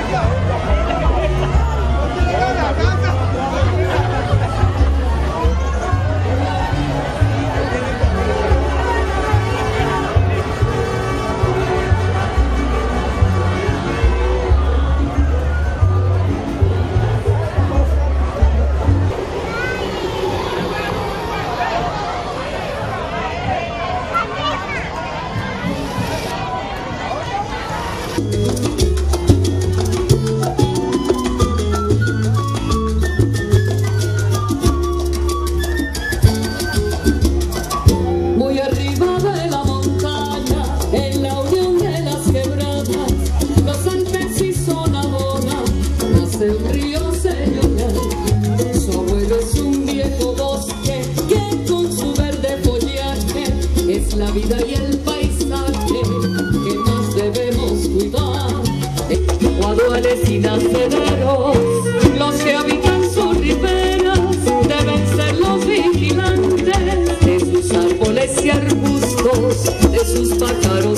La vida y el paisaje que más debemos cuidar. Guaduales y nacederos, los que habitan sus riberas deben ser los vigilantes de sus árboles y arbustos, de sus pájaros